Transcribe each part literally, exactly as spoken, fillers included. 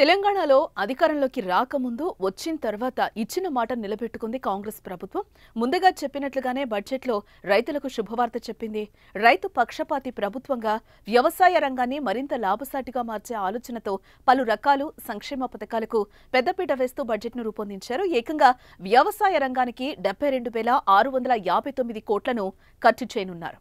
తెలంగాణలో అధికారంలోకి రాకముందు వచ్చిన తర్వాత ఇచ్చిన మాట నిలబెట్టుకుంది కాంగ్రెస్ ప్రభుత్వం. ముందుగా చెప్పినట్లుగానే బడ్జెట్లో రైతులకు శుభవార్త చెప్పింది. రైతు పక్షపాతి ప్రభుత్వంగా వ్యవసాయ రంగాన్ని మరింత లాభసాటిగా మార్చే ఆలోచనతో పలు రకాలు సంక్షేమ పథకాలకు పెద్దపీట వేస్తూ బడ్జెట్ను రూపొందించారు. ఏకంగా వ్యవసాయ రంగానికి డెబ్బై రెండు వేల ఆరు వందల యాభై తొమ్మిది కోట్లను ఖర్చు చేయనున్నారు.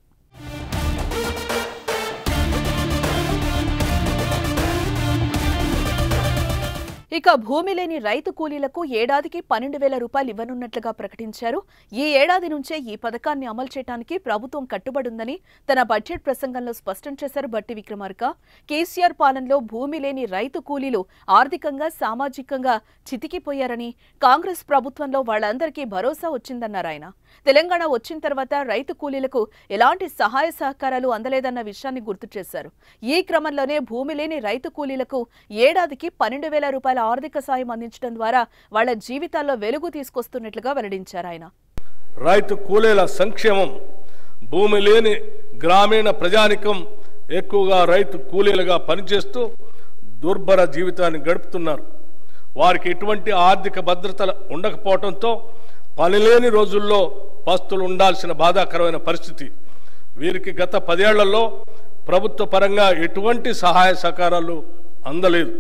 ఇక భూమి లేని రైతు కూలీలకు ఏడాదికి పన్నెండు వేల రూపాయలు ఇవ్వనున్నట్లుగా ప్రకటించారు. ఈ ఏడాది నుంచే ఈ పథకాన్ని అమలు చేయడానికి ప్రభుత్వం కట్టుబడిందని తన బడ్జెట్ ప్రసంగంలో స్పష్టం చేశారు బట్టి విక్రమార్క. కేసీఆర్ పాలనలో భూమి లేని రైతు కూలీలు ఆర్థికంగా సామాజికంగా చితికిపోయారని, కాంగ్రెస్ ప్రభుత్వంలో వాళ్లందరికీ భరోసా వచ్చిందన్నారు ఆయన. తెలంగాణ వచ్చిన తర్వాత రైతు కూలీలకు ఎలాంటి సహాయ సహకారాలు అందలేదన్న విషయాన్ని గుర్తు చేశారు. ఈ క్రమంలోనే భూమి లేని రైతు కూలీలకు ఏడాదికి పన్నెండు వేల రూపాయల ఆర్థిక సాయం అందించడం ద్వారా వాళ్ల జీవితాల్లో వెలుగు తీసుకొస్తున్నట్లుగా వెల్లడించారు ఆయన. రైతు కూలీల సంక్షేమం, భూమి లేని గ్రామీణ ప్రజానికం ఎక్కువగా రైతు కూలీలుగా పనిచేస్తూ దుర్భర జీవితాన్ని గడుపుతున్నారు. వారికి ఎటువంటి ఆర్థిక భద్రత ఉండకపోవడంతో పనిలేని రోజుల్లో పస్తులు ఉండాల్సిన బాధాకరమైన పరిస్థితి. వీరికి గత పదేళ్లలో ప్రభుత్వ పరంగా ఎటువంటి సహాయ సహకారాలు అందలేదు.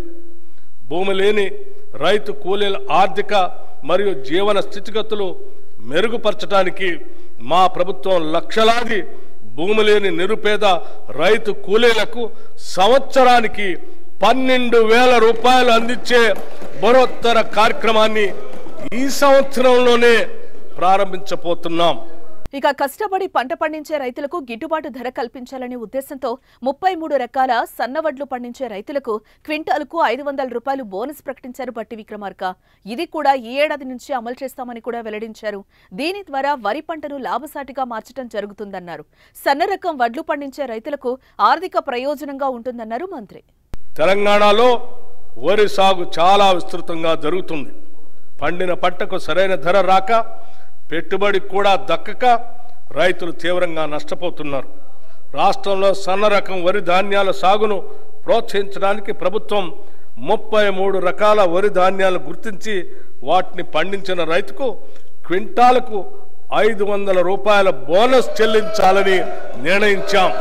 భూమి లేని రైతు కూలీల ఆర్థిక మరియు జీవన స్థితిగతులు మెరుగుపరచడానికి మా ప్రభుత్వం లక్షలాది భూమి లేని నిరుపేద రైతు కూలీలకు సంవత్సరానికి పన్నెండు వేల రూపాయలు అందించే బరోత్తర కార్యక్రమాన్ని ఈ సంవత్సరంలోనే ప్రారంభించబోతున్నాం. ఇక కష్టపడి పంట పండించే రైతులకు గిట్టుబాటు ధర కల్పించాలనే ఉద్దేశంతో ముప్పై మూడు రకాల సన్నవడ్లు పండించే రైతులకు క్వింటాల్కు ఐదు వందల రూపాయలు బోనస్ ప్రకటించారు బట్టి విక్రమార్క. ఇది కూడా ఈ ఏడాది నుంచి అమలు చేస్తామని కూడా వెల్లడించారు. దీని ద్వారా వరి పంటను లాభసాటిగా మార్చడం జరుగుతుందన్నారు. సన్న రకం వడ్లు పండించే రైతులకు ఆర్థిక ప్రయోజనంగా ఉంటుందన్నారు మంత్రి. తెలంగాణలో వరి సాగు చాలా విస్తృతంగా జరుగుతుంది. పండిన పంటకు సరైన ధర రాక, పెట్టుబడి కూడా దక్కక రైతులు తీవ్రంగా నష్టపోతున్నారు. రాష్ట్రంలో సన్న రకం వరి ధాన్యాల సాగును ప్రోత్సహించడానికి ప్రభుత్వం ముప్పై మూడు రకాల వరి ధాన్యాలు గుర్తించి వాటిని పండించిన రైతుకు క్వింటాలకు ఐదు వందల రూపాయల బోనస్ చెల్లించాలని నిర్ణయించాం.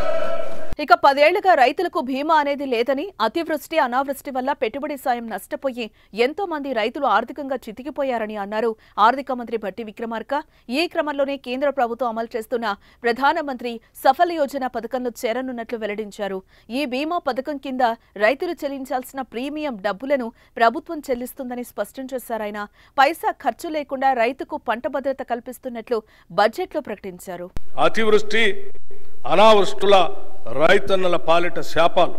ఇక పదేళ్లుగా రైతులకు బీమా అనేది లేదని, అతివృష్టి అనావృష్టి వల్ల పెట్టుబడి సాయం నష్టపోయి ఎంతో మంది రైతులు ఆర్థికంగా చితికిపోయారని అన్నారు ఆర్థిక మంత్రి బట్టి విక్రమార్క. ఈ క్రమంలోనే కేంద్ర ప్రభుత్వం అమలు చేస్తున్న ప్రధానమంత్రి సఫల్ యోజన పథకంలో చేరనున్నట్లు వెల్లడించారు. ఈ బీమా పథకం కింద రైతులు చెల్లించాల్సిన ప్రీమియం డబ్బులను ప్రభుత్వం చెల్లిస్తుందని స్పష్టం చేశారాయన. పైసా ఖర్చు లేకుండా రైతుకు పంట భద్రత కల్పిస్తున్నట్లు బడ్జెట్లో ప్రకటించారు. అతివృష్టి అనావృష్టుల రైతన్నల పాలిట శాపాలు.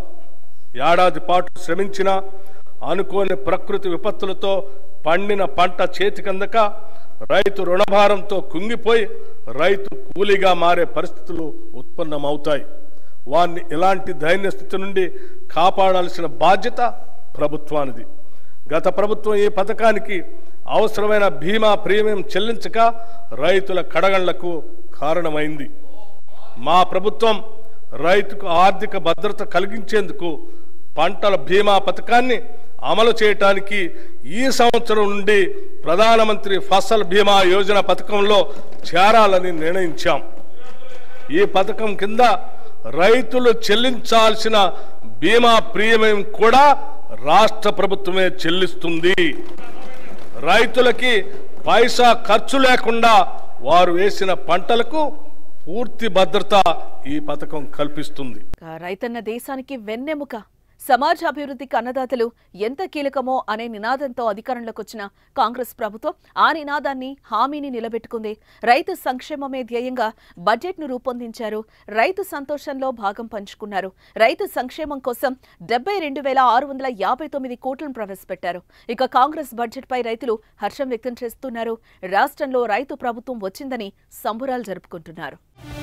ఏడాది పాటు శ్రమించిన అనుకోని ప్రకృతి విపత్తులతో పండిన పంట చేతికందక రైతు రుణభారంతో కుంగిపోయి రైతు కూలీగా మారే పరిస్థితులు ఉత్పన్నమవుతాయి. వారిని ఇలాంటి దైన్య స్థితి నుండి కాపాడాల్సిన బాధ్యత ప్రభుత్వానిది. గత ప్రభుత్వం ఈ పథకానికి అవసరమైన బీమా ప్రీమియం చెల్లించక రైతుల కడగళ్లకు కారణమైంది. మా ప్రభుత్వం రైతుకు ఆర్థిక భద్రత కలిగించేందుకు పంటల బీమా పథకాన్ని అమలు చేయడానికి ఈ సంవత్సరం నుండి ప్రధానమంత్రి ఫసల్ బీమా యోజన పథకంలో చేరాలని నిర్ణయించాం. ఈ పథకం కింద రైతులు చెల్లించాల్సిన బీమా ప్రీమియం కూడా రాష్ట్ర ప్రభుత్వమే చెల్లిస్తుంది. రైతులకి పైసా ఖర్చు లేకుండా వారు వేసిన పంటలకు పూర్తి భద్రత ఈ పథకం కల్పిస్తుంది. రైతన్న దేశానికి వెన్నెముక, సమాజ అభివృద్ధికి అన్నదాతలు ఎంత కీలకమో అనే నినాదంతో అధికారంలోకి వచ్చిన కాంగ్రెస్ ప్రభుత్వం ఆ నినాదాన్ని, హామీని నిలబెట్టుకుంది. రైతు సంక్షేమమే ధ్యేయంగా బడ్జెట్ను రూపొందించారు. రైతు సంతోషంలో భాగం పంచుకున్నారు. రైతు సంక్షేమం కోసం డెబ్బై రెండు వేల ఆరు వందల యాభై తొమ్మిది కోట్లను ప్రవేశపెట్టారు. ఇక కాంగ్రెస్ బడ్జెట్పై రైతులు హర్షం వ్యక్తం చేస్తున్నారు. రాష్ట్రంలో రైతు ప్రభుత్వం వచ్చిందని సంబురాలు జరుపుకుంటున్నారు.